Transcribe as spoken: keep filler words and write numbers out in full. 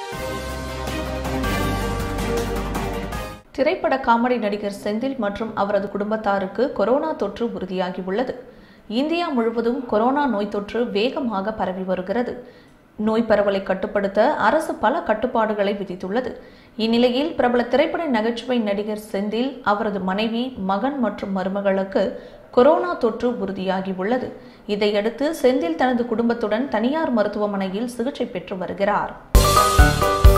திரைப்பட காமெடி நடிகர் செந்தில் மற்றும் அவரது குடும்பத்தாருக்கு கொரோனா தொற்று உறுதியாகியுள்ளது. இந்தியா முழுவதும் கொரோனா நோய் தொற்று வேகமாக பரவி வருகிறது. நோய் பரவலை கட்டுப்படுத்த அரசு பல கட்டுப்பாடுகளை விதித்துள்ளது. இந்நிலையில் பிரபல திரைப்பட நகைச்சுவை நடிகர் செந்தில், அவரது மனைவி, மகன் மற்றும் மருமகளுக்கு கொரோனா தொற்று உறுதியாகியுள்ளது. இதையடுத்து செந்தில் தனது குடும்பத்துடன் தனியார் மருத்துவமனையில் சிகிச்சை பெற்று வருகிறார்.